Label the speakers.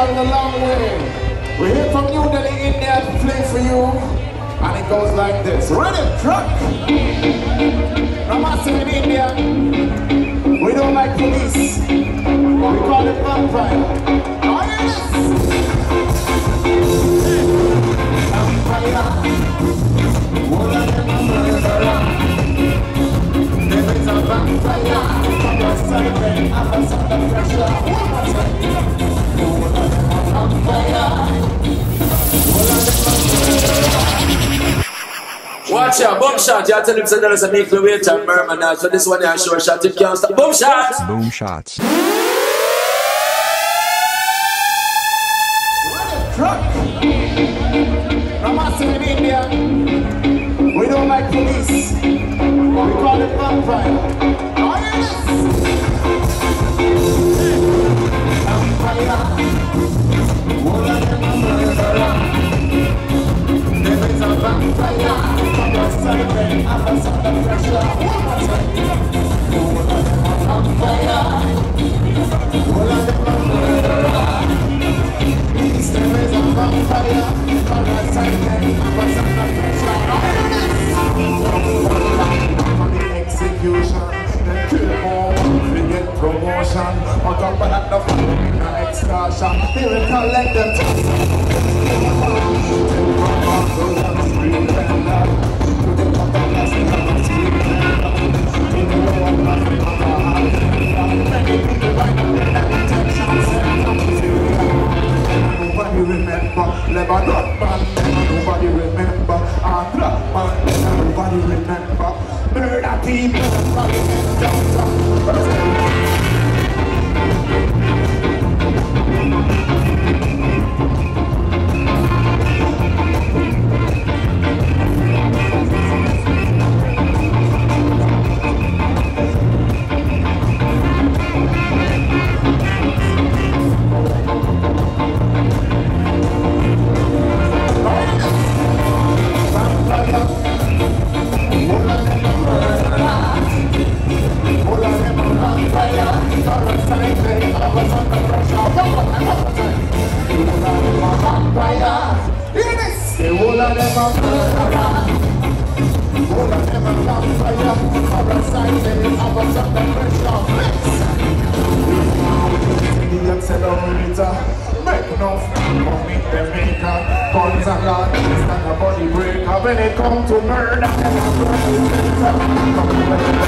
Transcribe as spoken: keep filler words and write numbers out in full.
Speaker 1: traveled a long way. We're here from New Delhi, India to play for you. And it goes like this. Run it, truck! Namaste in India. We don't like police. We call it vampire. Oh, yes! Vampire. All of them are murderer. There is a vampire. From your side, they have us under pressure. One more time. All of them are vampire. All of them are murderer.
Speaker 2: Watch out, boom shot. You tell him say there's a make the weight and merman now. So this one is a short shot. You can't stop. Boom shots.
Speaker 3: Boom shots.
Speaker 1: Truck. Namaste in India. We don't like police. We call it vampire. Oh, yes! Vampire. All of them are murderer. There is a vampire. From your side, they have us under pressure. One more time. All of them are vampire. All of them are murderer. There is a vampire. From your side, they have us under pressure. For the execution, then kill more, we get promotion. On top of that, the following an excursion. They will collect them. Nobody remember Lebanon man, nobody remember Andra man, nobody remember murder people, nobody remember. When it comes to murder,